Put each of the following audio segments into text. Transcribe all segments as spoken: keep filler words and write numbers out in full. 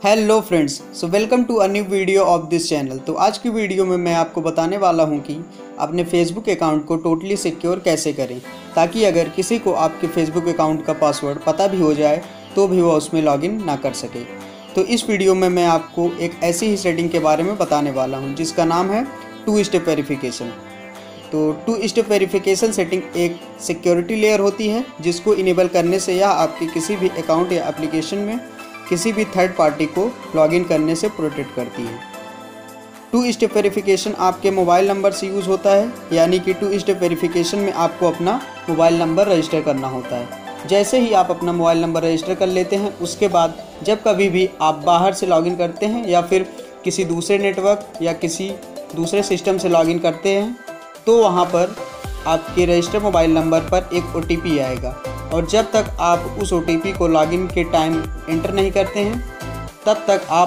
Hello friends, so welcome to a new video of this channel. तो आज की video में मैं आपको बताने वाला हूं कि अपने फेसबुक अकाउंट को टोटली सिक्योर कैसे करें, ताकि अगर किसी को आपके फेसबुक अकाउंट का पासवर्ड पता भी हो जाए तो भी वह उसमें लॉगिन ना कर सके। तो इस वीडियो में मैं आपको एक ऐसी ही सेटिंग के बारे में बताने वाला हूँ जिसका नाम है टू स्टेप वेरिफिकेशन। तो टू स्टेप वेरिफिकेशन सेटिंग एक सिक्योरिटी लेयर होती है जिसको इनेबल करने से यह आपके किसी भी अकाउंट या एप्लीकेशन में किसी भी थर्ड पार्टी को लॉगिन करने से प्रोटेक्ट करती है। टू स्टेप वेरिफिकेशन आपके मोबाइल नंबर से यूज़ होता है, यानी कि टू स्टेप वेरिफिकेशन में आपको अपना मोबाइल नंबर रजिस्टर करना होता है। जैसे ही आप अपना मोबाइल नंबर रजिस्टर कर लेते हैं, उसके बाद जब कभी भी आप बाहर से लॉगिन करते हैं या फिर किसी दूसरे नेटवर्क या किसी दूसरे सिस्टम से लॉगिन करते हैं, तो वहाँ पर आपके रजिस्टर मोबाइल नंबर पर एक ओ टी पी आएगा, और जब तक आप उस ओ टी पी को लॉगिन के टाइम एंटर नहीं करते हैं तब तक आप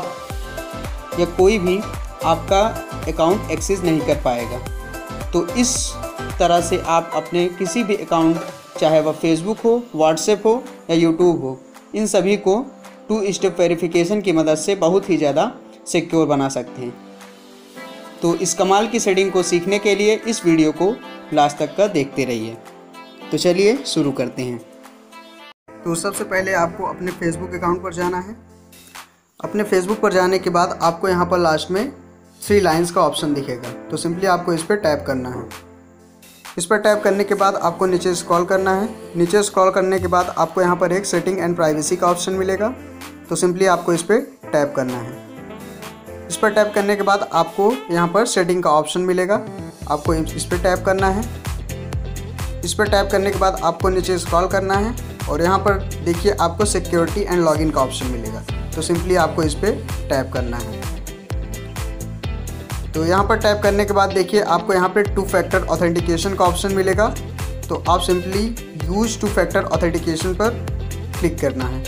या कोई भी आपका अकाउंट एक्सेस नहीं कर पाएगा। तो इस तरह से आप अपने किसी भी अकाउंट, चाहे वह फेसबुक हो, व्हाट्सएप हो या यूट्यूब हो, इन सभी को टू स्टेप वेरिफिकेशन की मदद से बहुत ही ज़्यादा सिक्योर बना सकते हैं। तो इस कमाल की सेटिंग को सीखने के लिए इस वीडियो को लास्ट तक का देखते रहिए। तो चलिए शुरू करते हैं। तो सबसे पहले आपको अपने फेसबुक अकाउंट पर जाना है। अपने फेसबुक पर जाने के बाद आपको यहाँ पर लास्ट में थ्री लाइंस का ऑप्शन दिखेगा, तो सिंपली आपको इस पर टैप करना है। इस पर टैप करने के बाद आपको नीचे स्क्रॉल करना है। नीचे स्क्रॉल करने के बाद आपको यहाँ पर एक सेटिंग एंड प्राइवेसी का ऑप्शन मिलेगा, तो सिंपली आपको इस पर टैप करना है। इस पर टैप करने के बाद आपको यहाँ पर सेटिंग का ऑप्शन मिलेगा, आपको इस पर टैप करना है। इस पर टैप करने के बाद आपको नीचे स्क्रॉल करना है और यहाँ पर देखिए आपको सिक्योरिटी एंड लॉगिन का ऑप्शन मिलेगा, तो सिंपली आपको इस पर टैप करना है। तो यहाँ पर टैप करने के बाद देखिए आपको यहाँ पर टू फैक्टर ऑथेंटिकेशन का ऑप्शन मिलेगा, तो आप simply use two factor authentication पर क्लिक करना है।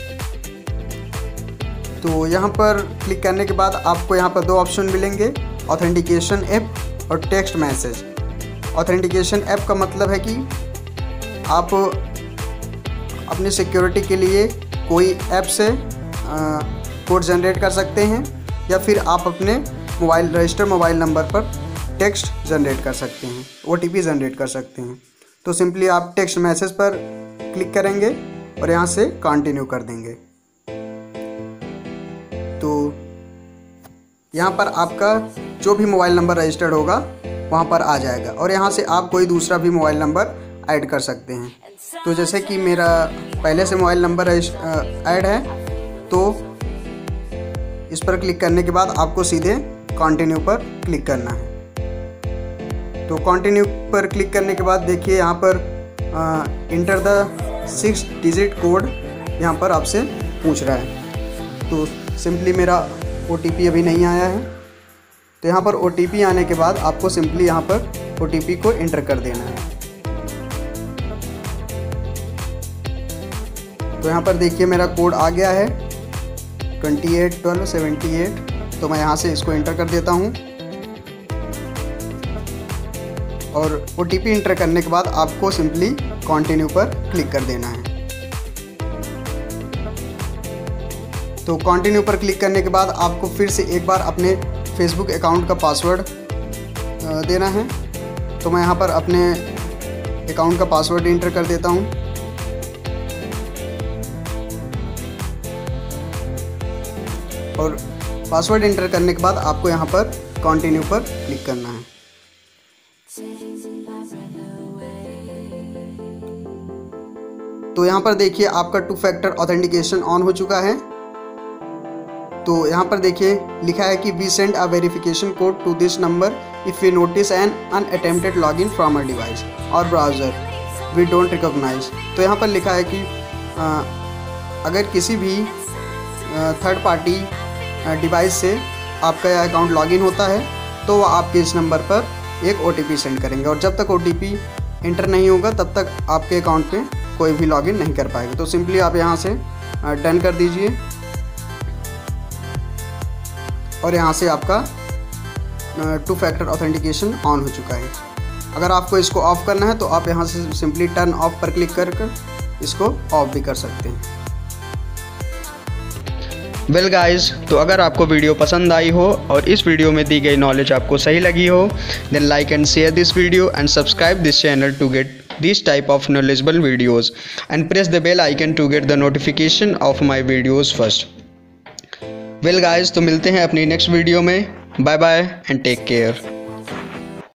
तो यहाँ पर क्लिक करने के बाद आपको यहाँ पर दो ऑप्शन मिलेंगे, ऑथेंटिकेशन ऐप और टेक्स्ट मैसेज। ऑथेंटिकेशन ऐप का मतलब है कि आप अपनी सिक्योरिटी के लिए कोई ऐप से कोड जनरेट कर सकते हैं, या फिर आप अपने मोबाइल रजिस्टर मोबाइल नंबर पर टेक्स्ट जनरेट कर सकते हैं, ओ टी पी जनरेट कर सकते हैं। तो सिंपली आप टेक्स्ट मैसेज पर क्लिक करेंगे और यहाँ से कंटिन्यू कर देंगे। तो यहाँ पर आपका जो भी मोबाइल नंबर रजिस्टर्ड होगा वहाँ पर आ जाएगा, और यहाँ से आप कोई दूसरा भी मोबाइल नंबर ऐड कर सकते हैं। तो जैसे कि मेरा पहले से मोबाइल नंबर ऐड है, तो इस पर क्लिक करने के बाद आपको सीधे कंटिन्यू पर क्लिक करना है। तो कंटिन्यू पर क्लिक करने के बाद देखिए यहाँ पर enter the six digit code यहाँ पर आपसे पूछ रहा है। तो सिंपली मेरा ओ टी पी अभी नहीं आया है, तो यहाँ पर ओ टी पी आने के बाद आपको सिंपली यहाँ पर ओ टी पी को एंटर कर देना है। तो यहाँ पर देखिए मेरा कोड आ गया है twenty eight twelve seventy eight, तो मैं यहाँ से इसको एंटर कर देता हूँ। और ओ टी पी एंटर करने के बाद आपको सिंपली कंटिन्यू पर क्लिक कर देना है। तो कंटिन्यू पर क्लिक करने के बाद आपको फिर से एक बार अपने फेसबुक अकाउंट का पासवर्ड देना है। तो मैं यहाँ पर अपने अकाउंट का पासवर्ड एंटर कर देता हूँ। और पासवर्ड एंटर करने के बाद आपको यहाँ पर कंटिन्यू पर क्लिक करना है। तो यहाँ पर देखिए आपका टू फैक्टर ऑथेंटिकेशन ऑन हो चुका है। तो यहाँ पर देखिए लिखा है कि we send a verification code to this number if we notice an unattempted login from a device और ब्राउज़र वी डोंट रिकॉग्नाइज। तो यहाँ पर लिखा है कि आ, अगर किसी भी थर्ड पार्टी डिवाइस से आपका यह अकाउंट लॉगिन होता है तो वह आपके इस नंबर पर एक ओ टी पी सेंड करेंगे, और जब तक ओ टी पी एंटर नहीं होगा तब तक आपके अकाउंट पे कोई भी लॉगिन नहीं कर पाएगा। तो सिंपली आप यहाँ से डन कर दीजिए, और यहाँ से आपका टू फैक्टर ऑथेंटिकेशन ऑन हो चुका है। अगर आपको इसको ऑफ़ करना है तो आप यहाँ से सिंपली टर्न ऑफ पर क्लिक कर कर इसको ऑफ भी कर सकते हैं। वेल गाइस, तो अगर आपको वीडियो पसंद आई हो और इस वीडियो में दी गई नॉलेज आपको सही लगी हो, then like and share this video and subscribe this channel to get this type of knowledgeable videos and press the bell icon to get the notification of my videos first. Well guys, तो मिलते हैं अपनी next video में. Bye bye and take care.